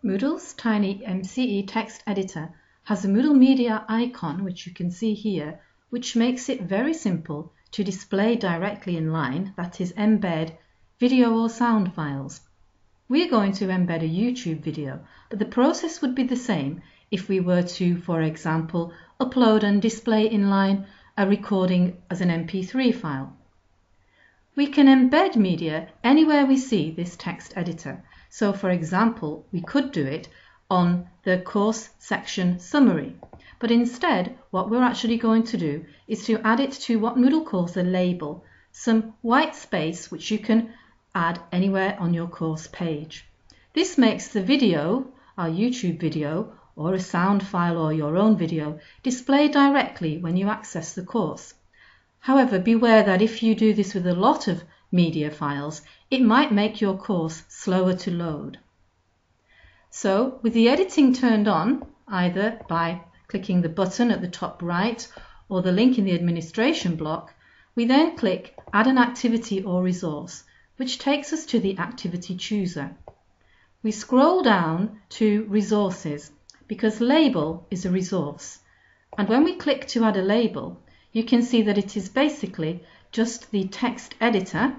Moodle's TinyMCE text editor has a Moodle media icon, which you can see here, which makes it very simple to display directly in line, that is, embed video or sound files. We are going to embed a YouTube video, but the process would be the same if we were to, for example, upload and display in line a recording as an MP3 file. We can embed media anywhere we see this text editor. So, for example, we could do it on the course section summary. But instead, what we're actually going to do is to add it to what Moodle calls a label, some white space which you can add anywhere on your course page. This makes the video, our YouTube video, or a sound file or your own video, display directly when you access the course. However, beware that if you do this with a lot of media files, it might make your course slower to load. So, with the editing turned on, either by clicking the button at the top right or the link in the administration block, we then click Add an activity or resource, which takes us to the activity chooser. We scroll down to Resources, because Label is a resource. And when we click to add a label, you can see that it is basically just the text editor,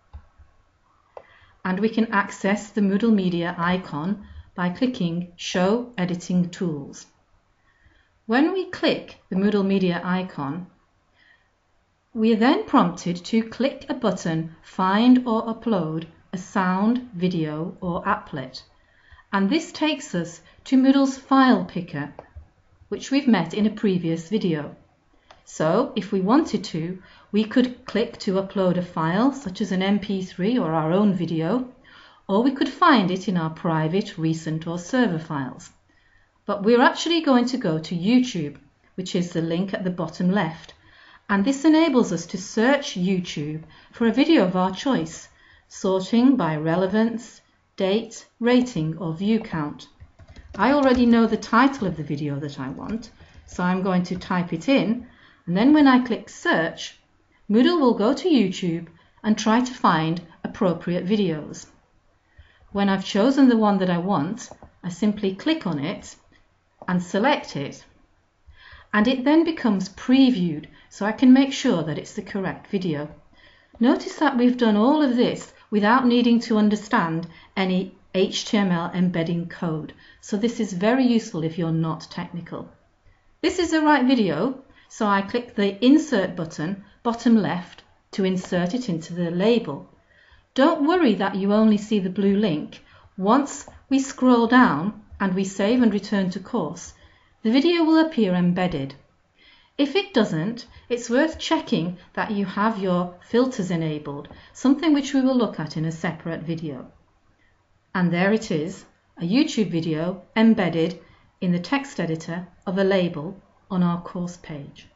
and we can access the Moodle media icon by clicking Show Editing Tools. When we click the Moodle media icon, we are then prompted to click a button, Find or Upload a sound, video or applet. And this takes us to Moodle's file picker, which we've met in a previous video. So, if we wanted to, we could click to upload a file, such as an MP3 or our own video, or we could find it in our private, recent or server files. But we're actually going to go to YouTube, which is the link at the bottom left, and this enables us to search YouTube for a video of our choice, sorting by relevance, date, rating or view count. I already know the title of the video that I want, so I'm going to type it in, and then when I click search, Moodle will go to YouTube and try to find appropriate videos. When I've chosen the one that I want, I simply click on it and select it, and it then becomes previewed so I can make sure that it's the correct video. Notice that we've done all of this without needing to understand any HTML embedding code, so this is very useful if you're not technical. This is the right video, so I click the Insert button, bottom left, to insert it into the label. Don't worry that you only see the blue link. Once we scroll down and we save and return to course, the video will appear embedded. If it doesn't, it's worth checking that you have your filters enabled, something which we will look at in a separate video. And there it is, a YouTube video embedded in the text editor of a label on our course page.